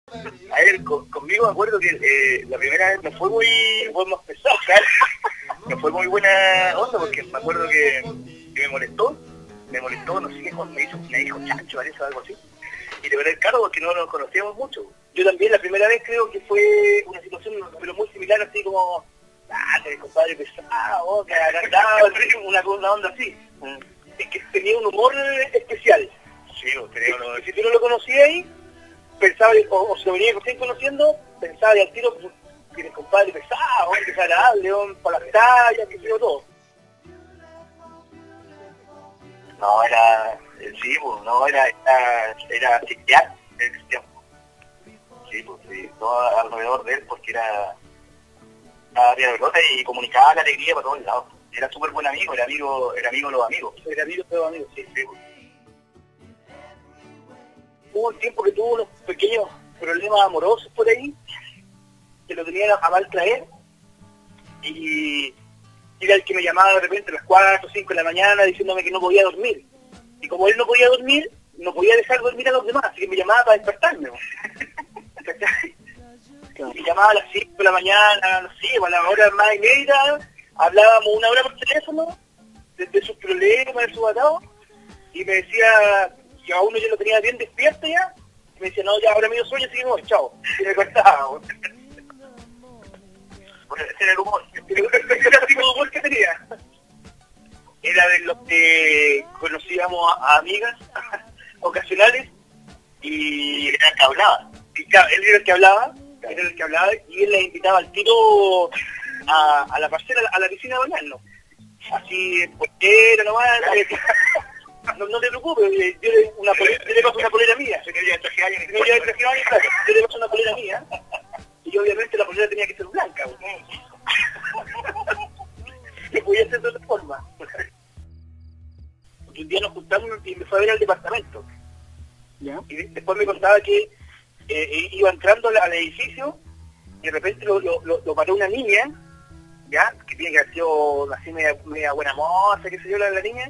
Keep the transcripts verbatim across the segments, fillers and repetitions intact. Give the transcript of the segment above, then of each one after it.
A ver, con, conmigo me acuerdo que eh, la primera vez no fue muy, fue más pesado, claro. No fue muy buena onda porque me acuerdo que, que me molestó, me molestó, no sé qué, me hizo, me dijo chancho, parece, o algo así. Y de verdad el cargo porque no nos conocíamos mucho. Yo también la primera vez creo que fue una situación pero muy similar, así como, ah, que compadre pesado, que agrandado, una, una onda así. Mm. Es que tenía un humor especial. Sí, tenía uno, si tú no lo conocías ahí, pensaba, o, o si lo venía recién conociendo, pensaba al tiro que el compadre pesado, que es agradable, para las tallas, que sé yo todo. No, era, sí, pues, no, era, era, era cristiano, era cristiano. Sí, pues, sí, todo alrededor de él, porque era, era de pelota y comunicaba la alegría para todos lados. Era súper buen amigo, era amigo, era amigo de los amigos. Era amigo de los amigos, sí, sí. Pues. Hubo un tiempo que tuvo unos pequeños problemas amorosos por ahí, que lo tenían a mal traer, y era el que me llamaba de repente a las cuatro o cinco de la mañana diciéndome que no podía dormir. Y como él no podía dormir, no podía dejar dormir a los demás, así que me llamaba para despertarme. Me llamaba a las cinco de la mañana, no sé, a la hora más y media, hablábamos una hora por teléfono, de, de sus problemas, de sus atados, y me decía que a uno yo lo tenía bien despierto ya, y me decía, no, ya ahora me dio sueño, así que no, chao. Y me cortaba. Bueno, ese era el humor, ese era el tipo de humor que tenía. Era de los que conocíamos a, a amigas ocasionales y era el que hablaba. Y claro, él era el que hablaba, él era el que hablaba y él le invitaba al tiro a, a la parcela, a la piscina a bañarnos. Así, pues era nomás, no, no te preocupes, yo le, una polera, yo le paso una polera mía. Si no lleva traje de baño, si no lleva traje de baño, claro, yo le paso una polera mía. Y obviamente la polera tenía que ser blanca. Y podía ser de otra forma. Porque un día nos juntamos y me fue a ver al departamento. ¿Ya? Y después me contaba que eh, iba entrando al, al edificio y de repente lo, lo, lo, lo paró una niña, ¿ya? Que tiene que haber sido así media, media buena moza, qué sé yo, la, la niña.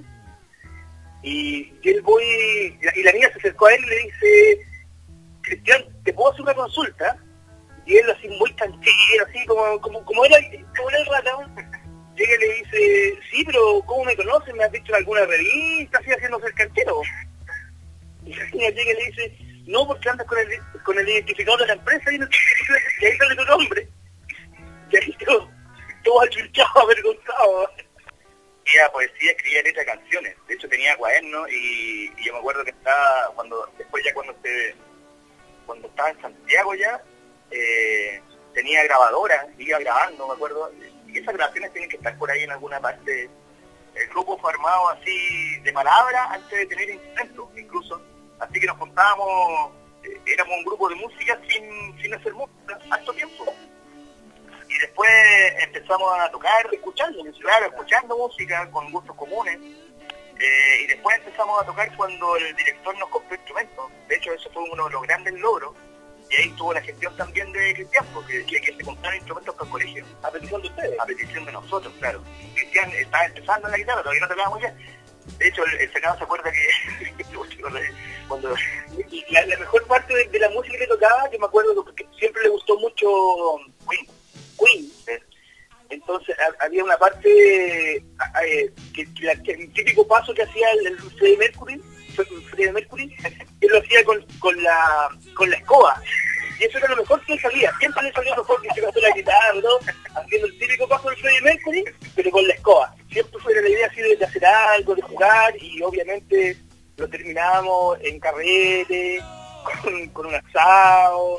Y yo él voy, y la, y la niña se acercó a él y le dice, Cristian, ¿te puedo hacer una consulta? Y él así muy canchero, así como, como, como era, como era el ratón. Llega y le dice, sí, pero ¿cómo me conoces? ¿Me has visto en alguna revista? Así haciéndose el canchero. Y la niña llega y le dice, no, porque andas con el, con el identificador de la empresa y, no, y ahí sale tu nombre. Y ahí todo, todo achurchado, avergonzado. Escribía poesía, escribía letra de canciones. De hecho tenía cuadernos y, y yo me acuerdo que estaba, cuando después ya cuando se, cuando estaba en Santiago ya, eh, tenía grabadora, iba grabando, me acuerdo, y esas grabaciones tienen que estar por ahí en alguna parte. El grupo fue armado así de palabra antes de tener instrumentos, incluso, así que nos juntábamos, eh, éramos un grupo de música sin, sin hacer música, harto tiempo. Y después empezamos a tocar, escuchando, claro, escuchando música con gustos comunes. Eh, y después empezamos a tocar cuando el director nos compró instrumentos. De hecho, eso fue uno de los grandes logros. Y ahí tuvo la gestión también de Cristian, porque que, que se compraron instrumentos para el colegio. ¿A petición de ustedes? A petición de nosotros, claro. Cristian estaba empezando en la guitarra, todavía no tocaba muy bien. De hecho, el, el Senado se acuerda que... cuando y la, la mejor parte de, de la música que tocaba, que me acuerdo que siempre le gustó mucho Queen. Queen. ¿eh? Entonces a, había una parte eh, que, que, la, que el típico paso que hacía el, el Freddie Mercury, Freddie Mercury, él lo hacía con, con la con la escoba. Y eso era lo mejor que salía. Siempre le salía mejor que se cantó la guitarra, ¿no? Haciendo el típico paso del Freddie Mercury, pero con la escoba. Siempre fue la idea así de, de hacer algo, de jugar, y obviamente lo terminábamos en carrete, con, con un asado,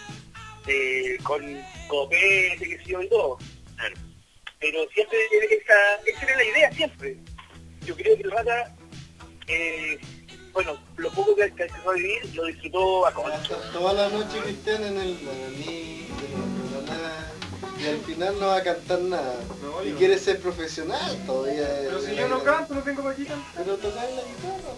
eh, con copete, que sé yo, y todo. Claro. Pero siempre esa, esa era la idea, siempre. Yo creo que el Rata, eh, bueno, lo poco que alcanzó a vivir, lo disfrutó a comer. Toda la noche Cristian en el guaraní, y al final no va a cantar nada. No, y quiere ser profesional todavía. Pero si yo no canto, no tengo para aquí cantar. Pero tocar la guitarra.